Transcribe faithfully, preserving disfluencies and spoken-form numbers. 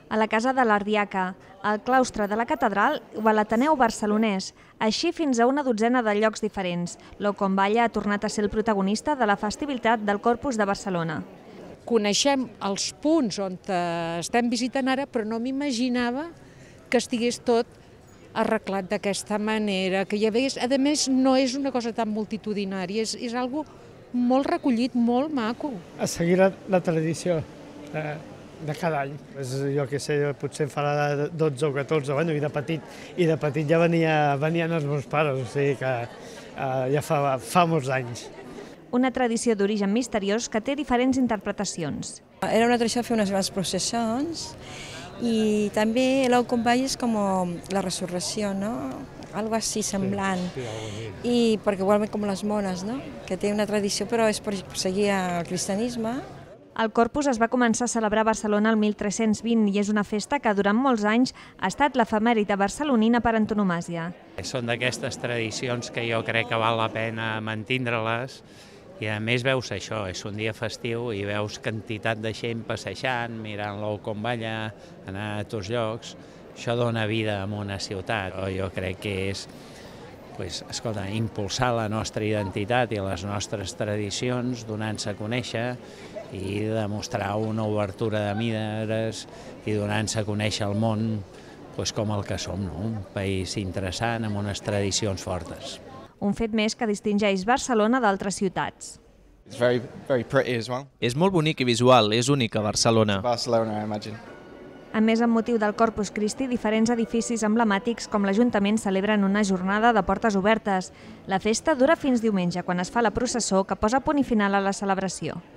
a la Casa de l'Ardiaca, al claustre de la Catedral o a l'Ateneu Barcelonès, així fins a una dotzena de llocs diferents. L'Ocomballa ha tornat a ser el protagonista de la festivitat del Corpus de Barcelona. Coneixem els punts on estem visitant ara, però no m'imaginava que estigués tot arreglat d'aquesta manera, que hi hagués, a més no és una cosa tan multitudinària, és, és algo molt recollit, molt maco. A seguir la, la tradició de, de cada any. És, jo què sé, potser farà de dotze o catorze, bueno, i de petit, i de petit ja venia, venien els meus pares, o sigui que eh, ja fa, fa molts anys. Una tradició d'origen misteriós que té diferents interpretacions. Era una tradició de fer unes grans processons i també l'Ocomballa és com la resurrecció, no? Algo així semblant. I perquè igualment com les mones, no? Que té una tradició però és per seguir el cristianisme. El Corpus es va començar a celebrar a Barcelona el mil tres-cents vint i és una festa que durant molts anys ha estat l'efemèride barcelonina per antonomàsia. Són d'aquestes tradicions que jo crec que val la pena mantindre-les i a més veus això, és un dia festiu i veus quantitat de gent passejant, mirant l'Ocomballa, anar a tots llocs. Això dona vida a una ciutat. Jo crec que és pues, escolta, impulsar la nostra identitat i les nostres tradicions, donant-se a conèixer i demostrar una obertura de mires i donant-se a conèixer el món pues, com el que som, no? Un país interessant amb unes tradicions fortes. Un fet més que distingeix Barcelona d'altres ciutats. Very, very pretty as well. És molt bonic i visual, és únic a Barcelona. Barcelona, I imagine. A més, amb motiu del Corpus Christi, diferents edificis emblemàtics com l'Ajuntament celebren una jornada de portes obertes. La festa dura fins diumenge, quan es fa la processó que posa punt i final a la celebració.